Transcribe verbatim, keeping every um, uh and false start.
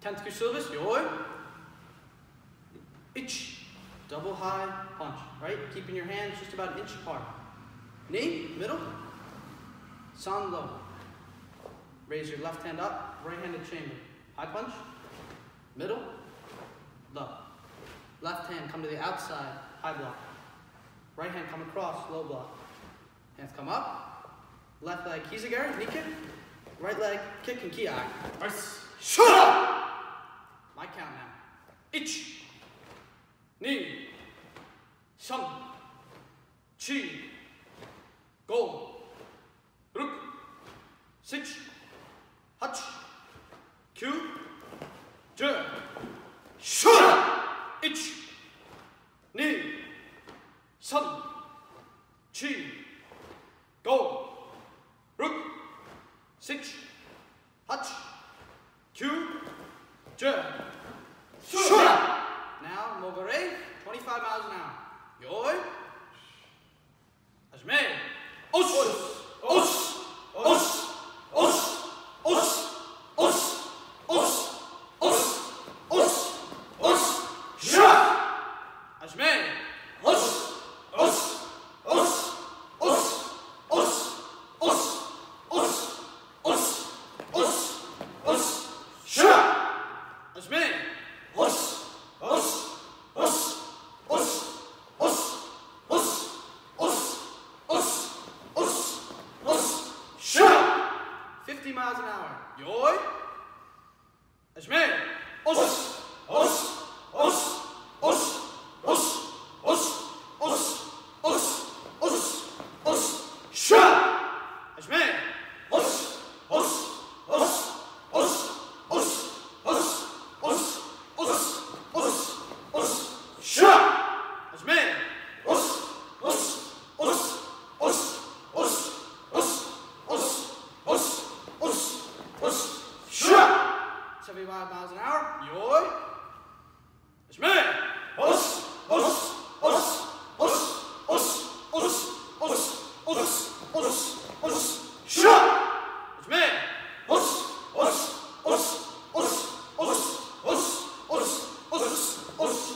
tenth Kyu syllabus, yoi. Ich. Double high punch, right? Keeping your hands just about an inch apart. Knee, middle. San low. Raise your left hand up, right-handed chamber. High punch, middle, low. Left hand come to the outside, high block. Right hand come across, low block. Hands come up. Left leg kizagari, knee kick. Right leg kick and ki. Shut up! My count now. Ich. Ni. Sam. Chi. Go. Ruk. Six. Hach. Kyu. Je. Shut up! Ich. Ni. Sam. Chi. Go. Ruk. Six. Hach. Kyu. Je. Shut up! Now, Mogare, twenty-five miles an hour. Yoi. Ajme. Os. Os. Os. Os. Os. Os. Os. Os. Os. Os. Shut. Ajme. Os. Os. Os. Os. Os. Os. Os. Os. Os. Os. Shut. Ajme. Os. Os. Os. Os. Os. Os. Os. Os. Os. Os. Shut. fifty miles an hour. Yoi. Ajme. Os. Os. Os. Os. Os. Os. Os. Os. Os. Os. Shut. Ajme. Os. Os. Os. Os. Os. Os. Os. Os. Os. Os. Shut. Ajme. Os. Os. Os. Os. Os. Os. Os. Os. Os. Os. Shut. seventy-five miles an hour. Yoi. Ajme. Os. Os. Os. Os. Os. Os. Os. Os. Os. Os. Shut. Ajme. Os. Os. Os. Os. Os. Os. Os. Os. Os.